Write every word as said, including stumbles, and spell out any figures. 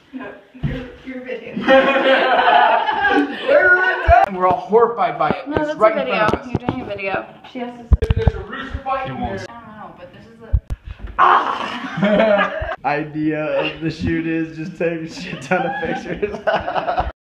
No, your, your video. We're all horrified by it. No, it's that's right a in video. front of us. You're doing a video. She has to say. There's a rooster fight. It won't. I don't know, but this is a. Idea of the shoot is just take a shit ton of pictures.